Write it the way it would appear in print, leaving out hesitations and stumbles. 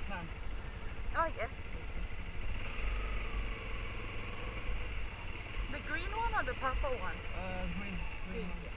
plant. Oh yeah. The green one or the purple one? Green. Green.